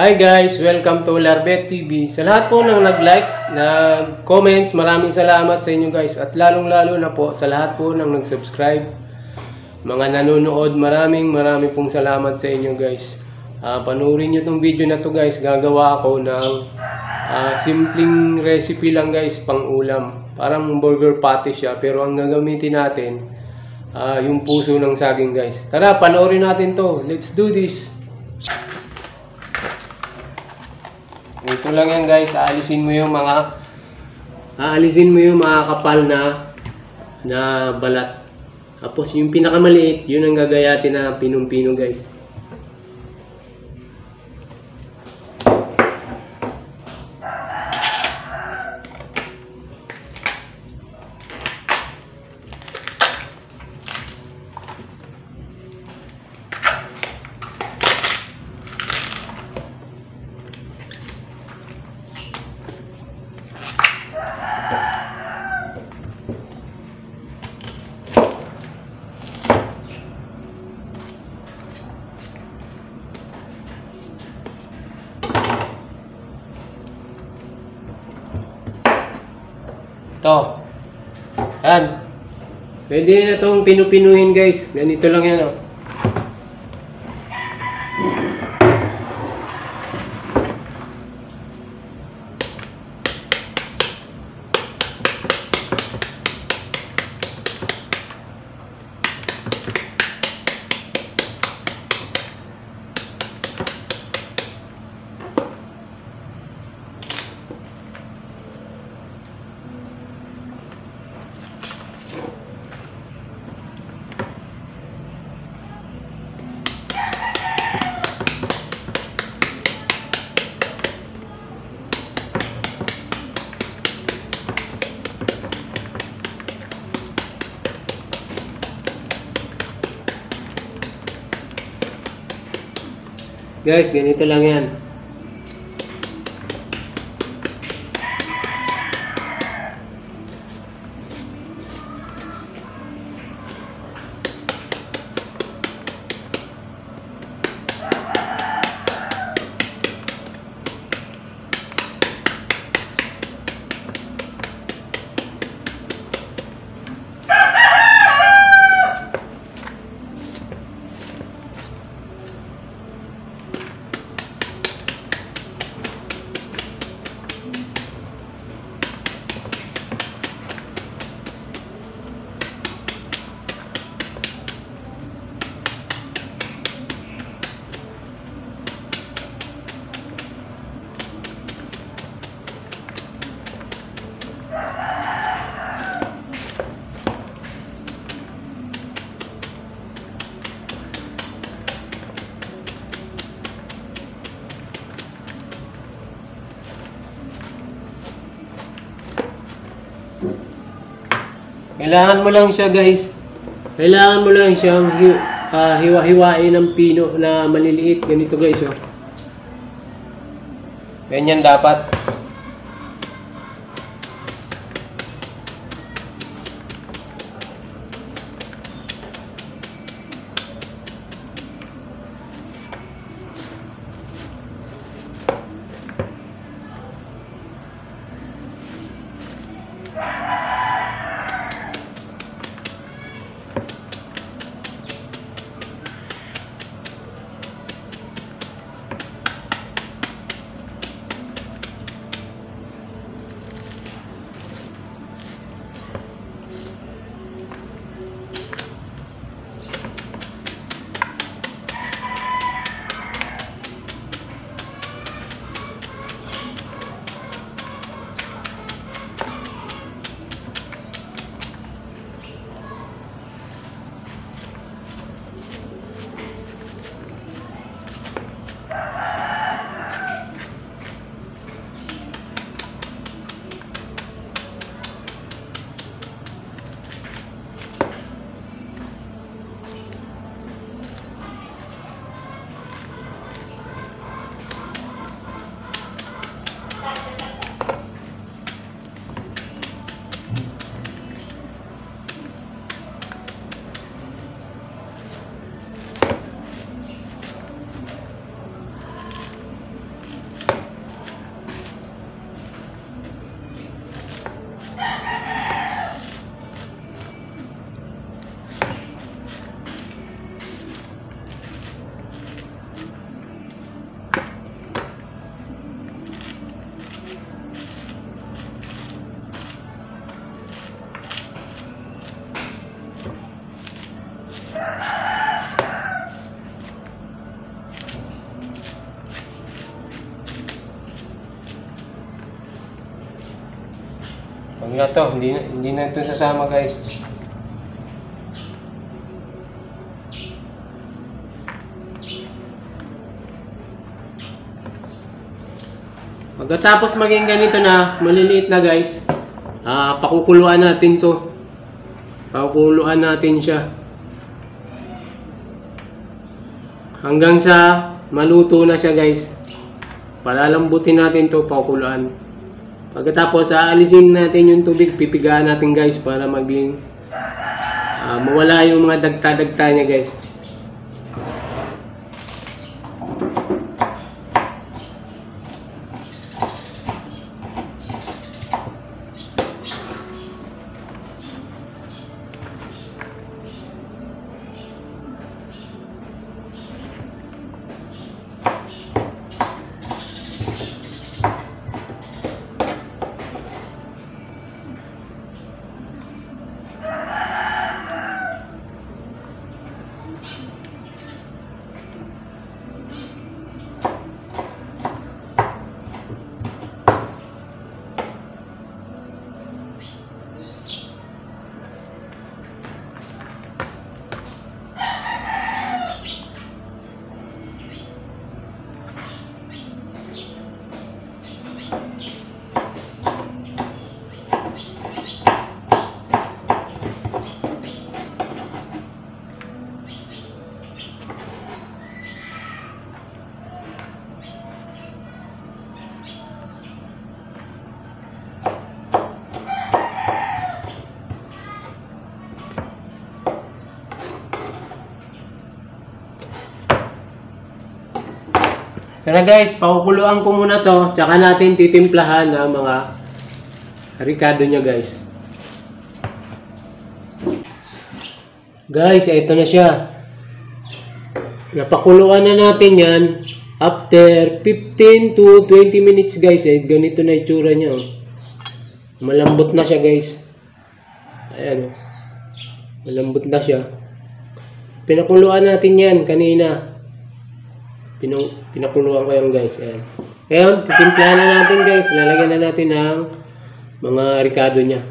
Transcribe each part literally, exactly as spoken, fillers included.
Hi guys! Welcome to Larbet T V. Sa lahat po ng nag-like, nag-comments, maraming salamat sa inyo guys. At lalong-lalo na po sa lahat po ng nag-subscribe, mga nanonood, maraming maraming pong salamat sa inyo guys. Uh, panoorin nyo itong video na to guys. Gagawa ako ng uh, simpleng recipe lang guys, pang ulam. Parang burger patty siya, pero ang gagamitin natin, uh, yung puso ng saging guys. Tara, panoorin natin to. Let's do this! Ito lang yan guys, aalisin mo yung mga aalisin mo yung mga kapal na na balat. Tapos yung pinakamaliit, yun ang gagayatin na pinong-pino guys. Ito. Yan. Pwede na itong pinupinuhin guys. Ganito lang yan oh. Guys, ganito lang yan. Kailangan mo lang siya guys. Kailangan mo lang siyang hi uh, hiwa-hiwain ng pino na maliliit. Ganito guys oh. Ganyan dapat. na to, hindi na, hindi na ito sasama guys. Pagkatapos maging ganito na, maliliit na guys, uh, pakukuluan natin to. Pakukuluan natin siya. Hanggang sa maluto na siya guys. Palalambutin natin to, pakukuluan. Pagkatapos, aalisin natin yung tubig, pipigaan natin guys para maging uh, mawala yung mga dagta-dagta niya guys. Tara guys, pakukuluan ko muna to, tsaka natin titimplahan ng mga ricado nya guys. Guys, ito na siya. Napakuluan na natin yan. After fifteen to twenty minutes guys, eh, ganito na itsura nya. Oh. Malambot na siya guys. Ayan. Oh. Malambot na siya. Pinakuluan natin yan kanina. Pinang, pinakuluan ko yan guys. Ayan. Ngayon, titimplahan na natin guys. Lalagyan na natin ng mga ricado nya.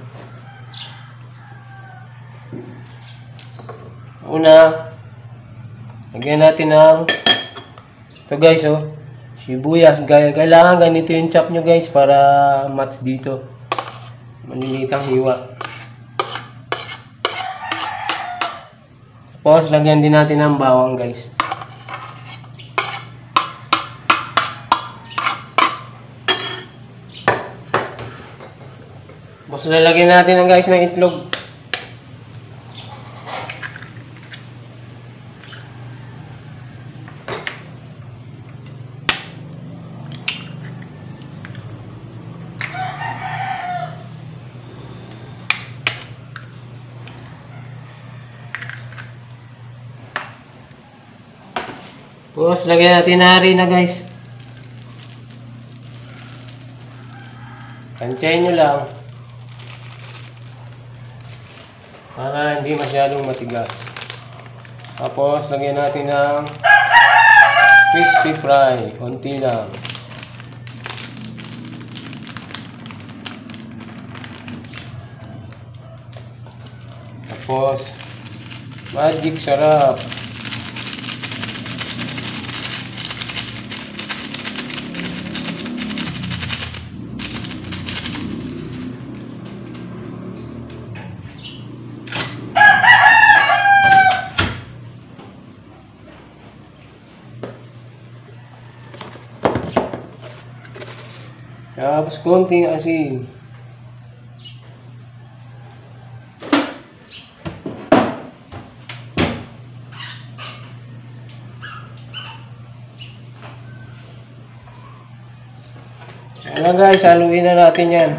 Una, lagyan natin ng ito guys oh. Sibuyas. Kailangan ganito yung chop nyo guys para match dito. Malilitang hiwa. Tapos, lagyan din natin ng bawang guys. Tapos lalagyan natin ng guys ng itlog. Tapos lagyan natin na harina guys. Tansyahin nyo lang. Para hindi masyadong matigas. Tapos, lagyan natin ng crispy fry. Konti lang. Tapos, magic sarap. Tapos konting asin. Ayan guys, haluin na natin yan.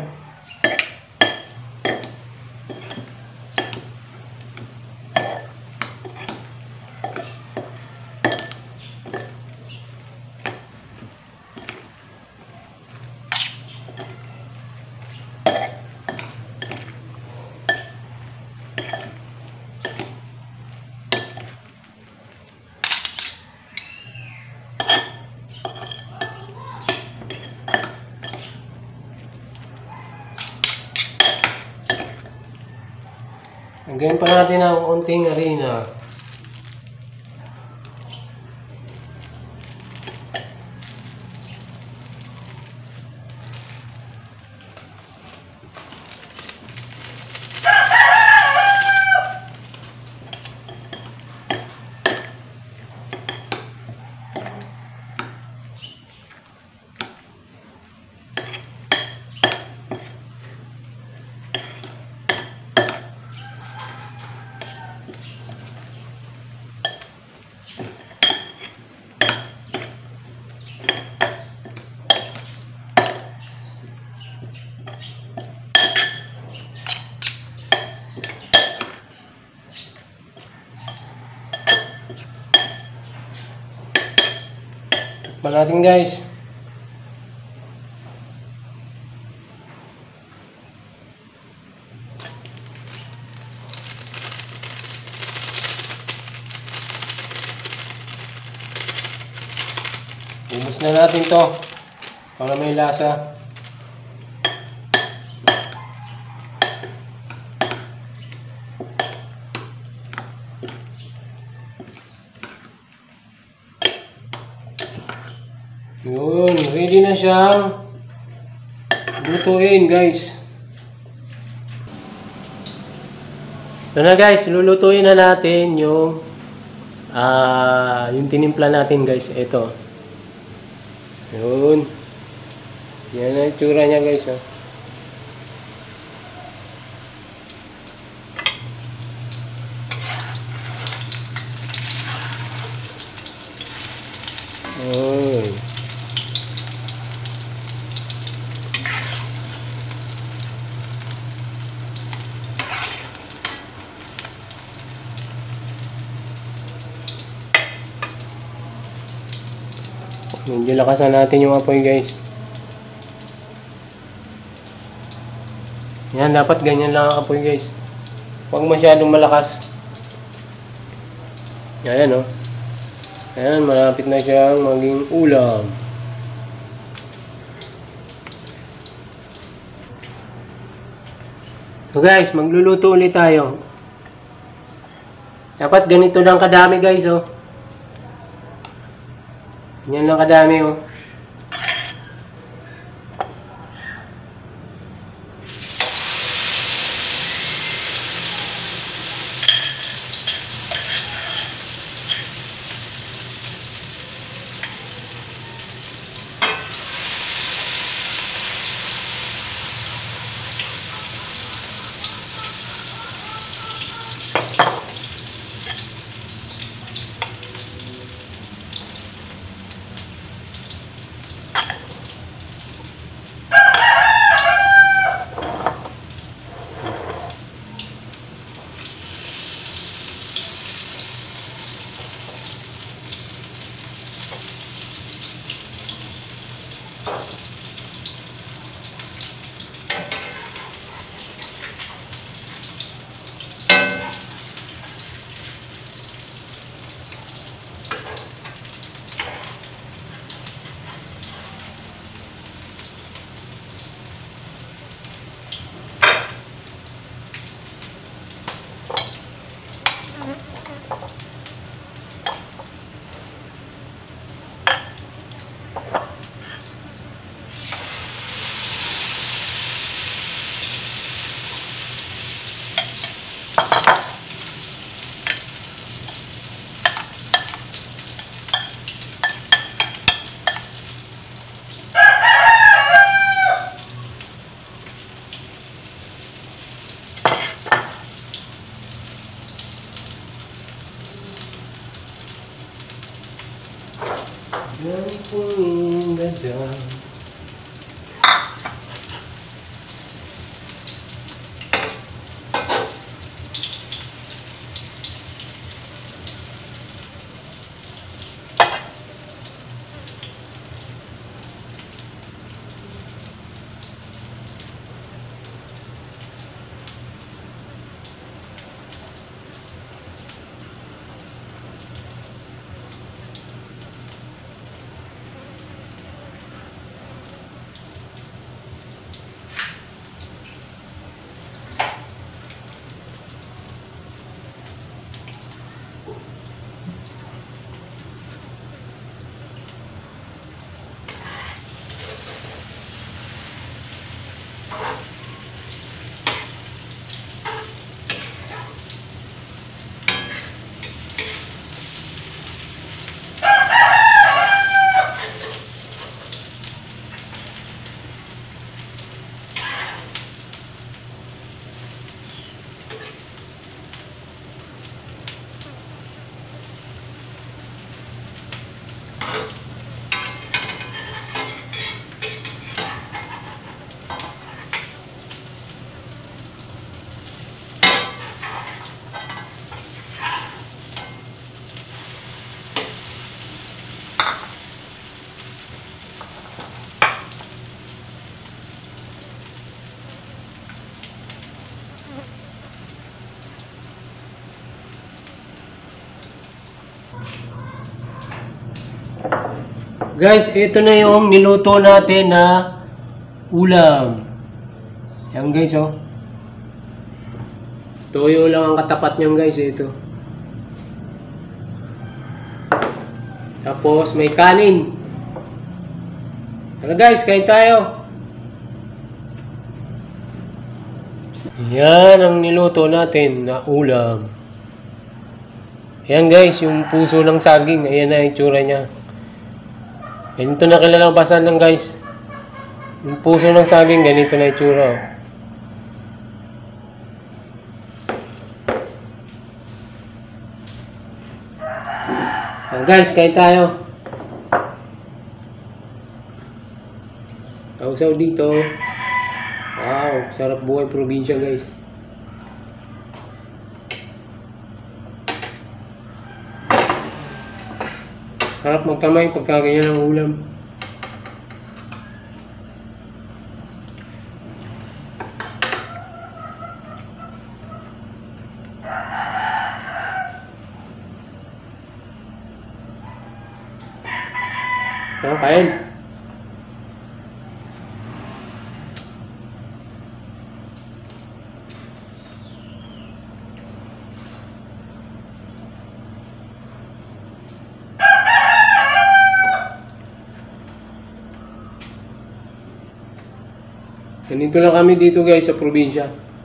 Lagyan pa natin ng konting harina. Tikman natin guys. Ubus na natin to para may lasa. Yun, ready na siyang lutuin guys. Ito na guys, lulutuin na natin yung ah uh, yung tinimpla natin guys. Ito. Yun. Yan ang itsura niya guys. Oh. Oh. Medyo lakasan natin yung apoy guys. Yan, dapat ganyan lang ang apoy guys. Huwag masyadong malakas. Ayan o. Oh. Ayan, malapit na siyang maging ulam. So guys, magluluto ulit tayo. Dapat ganito lang kadami guys oh. Ganyan lang kadami oh. Dancing in the dark. Guys, ito na yung niluto natin na ulam. Yan guys, oh. Toyo lang ang katapat niyan guys, ito. Tapos may kanin. Tara guys, kain tayo. Yan ang niluto natin na ulam. Yan guys, yung puso ng saging. Ayan na yung itsura niya. Ganito na kilalabasan lang guys. Yung puso ng saging, ganito na itsura. Yan guys, kain tayo. Kausaw dito. Wow, sarap buhay probinsya guys. Sarap magkamay pagka ganyan ang ulam. So, kain. Ganito lang kami dito guys sa probinsya.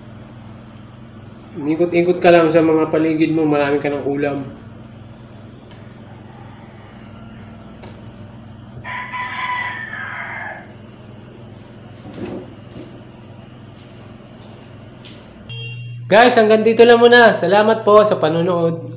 Ikot-ikot ka lang sa mga paligid mo, marami ka ng ulam. Guys, hanggang dito lang muna. Salamat po sa panonood.